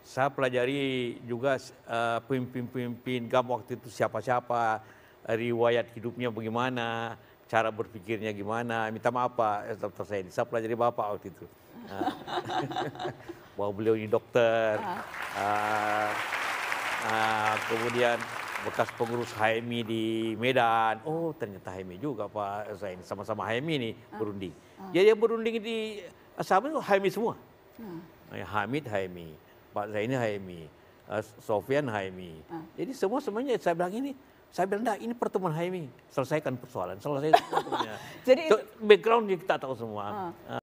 Saya pelajari juga pemimpin-pemimpin GAM waktu itu siapa-siapa, riwayat hidupnya bagaimana, cara berpikirnya gimana. Minta maaf Pak, Dr. Saidi, saya pelajari Bapak waktu itu. Nah, bahwa beliau ini dokter, uh, kemudian bekas pengurus HMI di Medan. Oh ternyata HMI juga Pak Zaini, sama-sama HMI nih berunding. Ya yang berunding di Sabah itu HMI semua. Hamid HMI, Pak Zaini HMI, Sofian HMI. Jadi semuanya saya bilang ini. Saya bilang, nah ini pertemuan HMI, selesaikan persoalan, selesai. Jadi background kita tahu semua.